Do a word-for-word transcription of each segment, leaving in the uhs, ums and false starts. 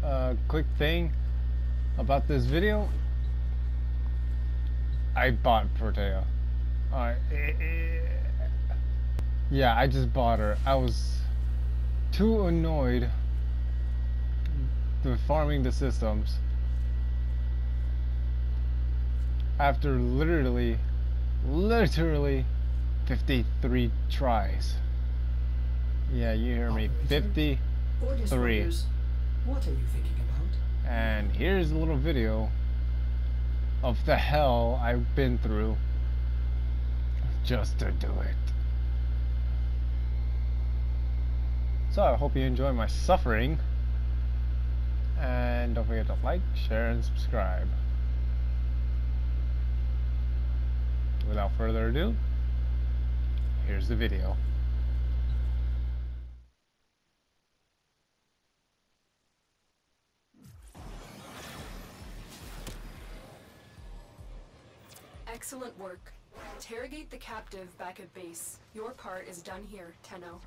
uh, quick thing about this video. I bought Protea. Alright. Yeah, I just bought her. I was too annoyed with farming the systems after literally, literally fifty-three tries. Yeah, you hear me. fifty-three. What are you thinking about? And here's a little video of the hell I've been through just to do it. So I hope you enjoy my suffering. And don't forget to like, share, and subscribe. Without further ado, here's the video. Excellent work. Interrogate the captive back at base. Your part is done here, Tenno.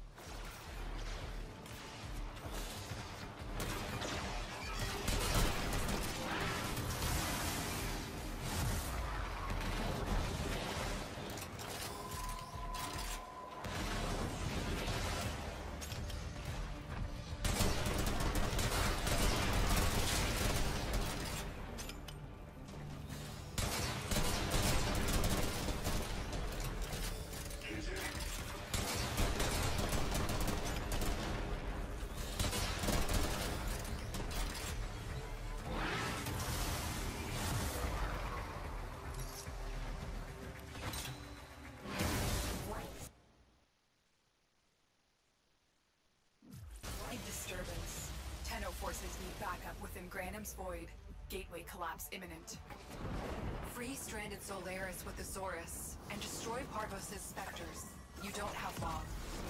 Disturbance. Tenno forces need backup within Granum's Void. Gateway collapse imminent. Free stranded Solaris with the Saurus and destroy Parvos' specters. You don't have long.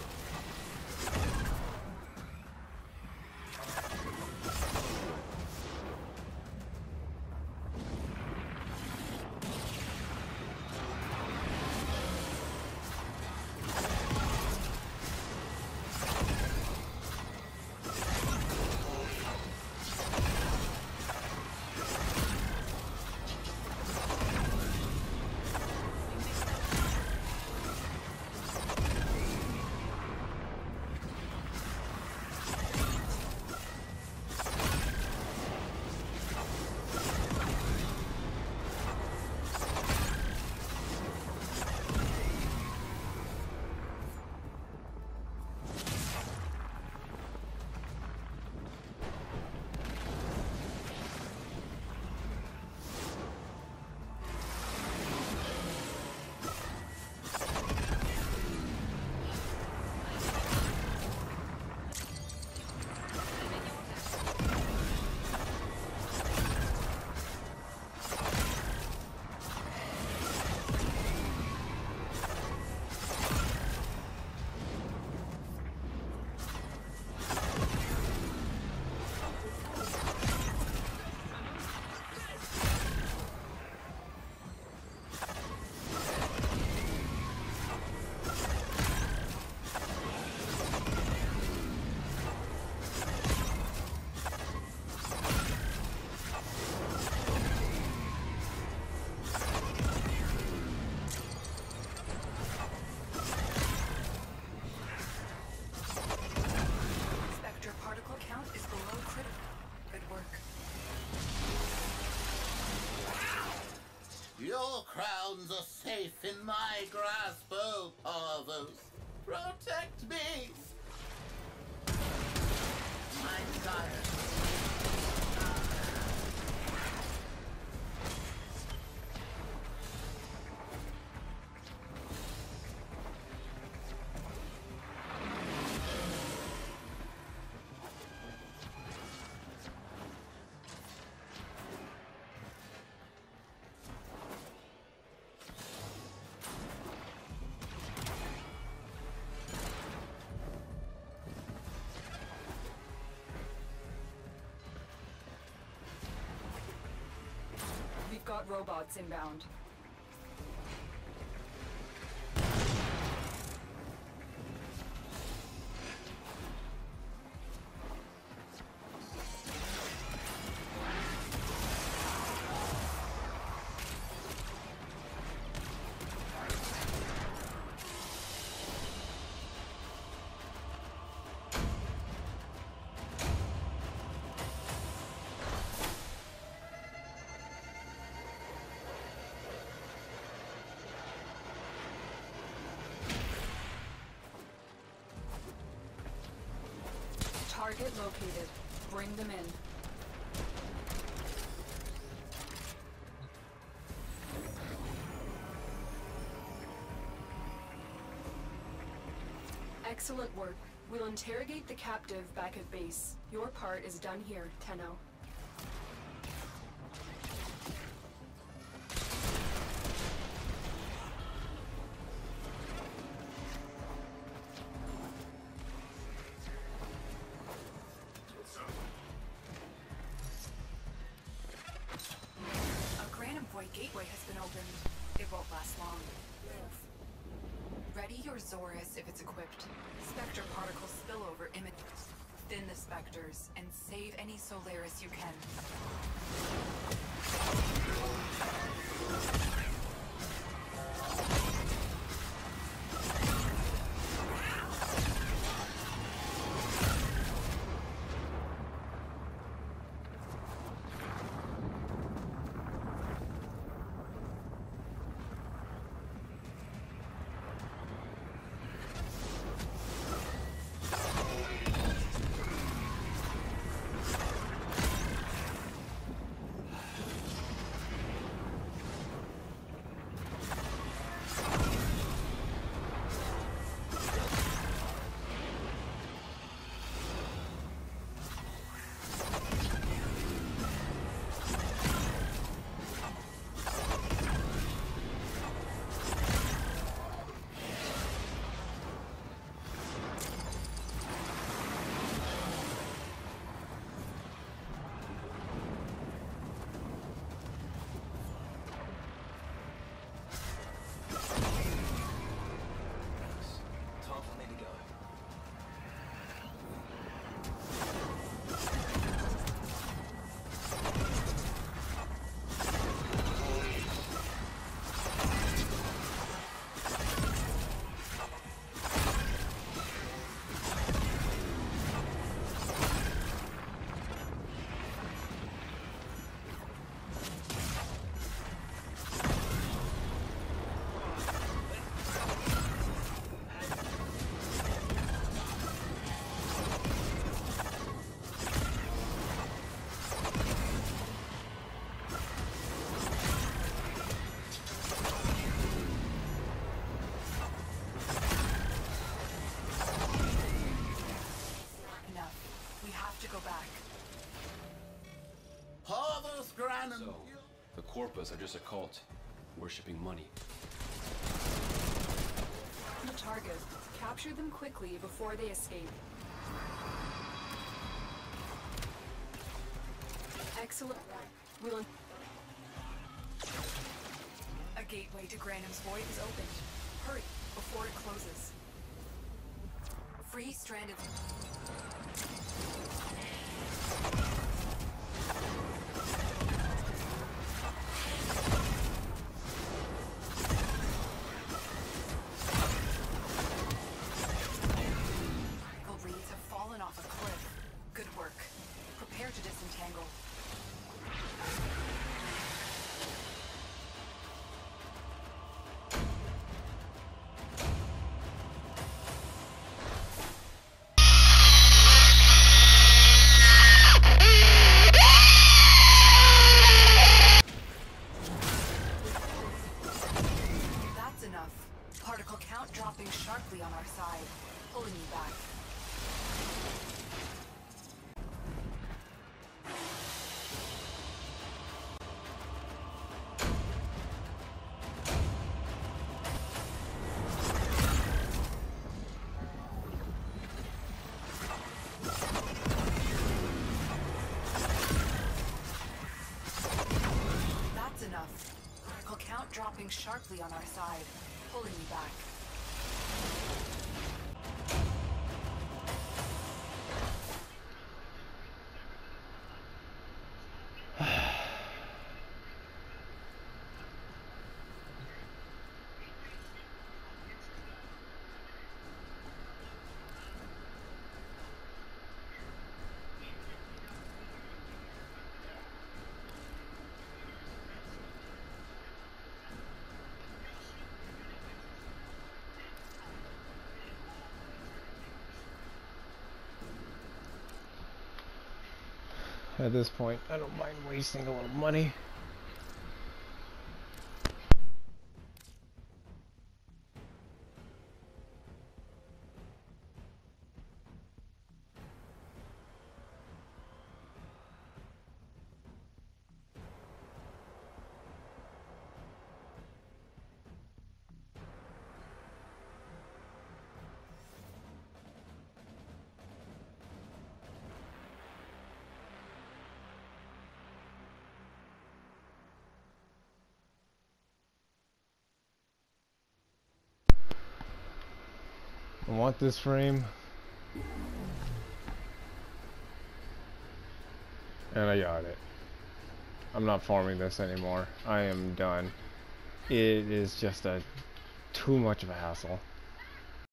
Your crowns are safe in my grasp, oh Parvos. Protect me! My desire. We've got robots inbound. Target located. Bring them in. Excellent work. We'll interrogate the captive back at base. Your part is done here, Tenno. A Granum Void gateway has been opened. It won't last long. Ready your Zorus if it's equipped. Spectre particle spillover image. Thin the specters and save any Solaris you can. So, the Corpus are just a cult, worshipping money. The target. Capture them quickly before they escape. Excellent. We'll... A gateway to Granum's Void is opened. Hurry, before it closes. Free stranded... sharply on our side, pulling you back. That's enough. Critical count dropping sharply on our side, pulling you back. At this point, I don't mind wasting a little money. I want this frame, and I got it. I'm not farming this anymore. I am done. It is just a too much of a hassle.